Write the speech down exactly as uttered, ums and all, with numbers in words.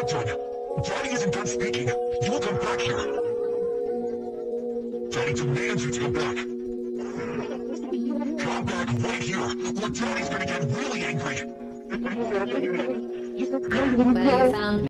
not done. Daddy isn't done speaking. You will come back here. Daddy demands you to come back. Come back right here, or Daddy's gonna get really angry. Well, you found